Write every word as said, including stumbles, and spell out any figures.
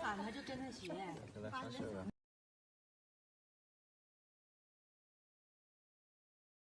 喊他就跟他学。 跟他上手了。